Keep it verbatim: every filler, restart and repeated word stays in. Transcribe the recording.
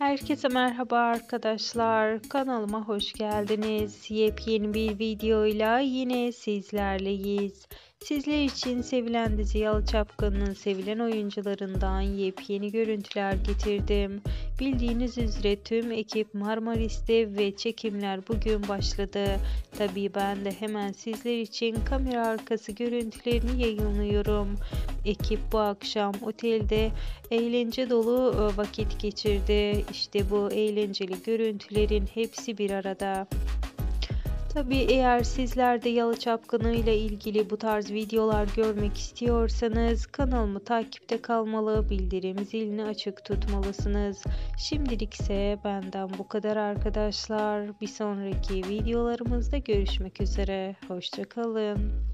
Herkese merhaba arkadaşlar. Kanalıma hoş geldiniz. Yepyeni bir videoyla yine sizlerleyiz. Sizler için sevilen dizi Yalı Çapkın'ın sevilen oyuncularından yepyeni görüntüler getirdim. Bildiğiniz üzere tüm ekip Marmaris'te ve çekimler bugün başladı. Tabii ben de hemen sizler için kamera arkası görüntülerini yayınlıyorum. Ekip bu akşam otelde eğlence dolu e, vakit geçirdi. İşte bu eğlenceli görüntülerin hepsi bir arada. Tabii eğer sizler de Yalı Çapkını ile ilgili bu tarz videolar görmek istiyorsanız kanalımı takipte kalmalı, bildirim zilini açık tutmalısınız. Şimdilik ise benden bu kadar arkadaşlar. Bir sonraki videolarımızda görüşmek üzere. Hoşça kalın.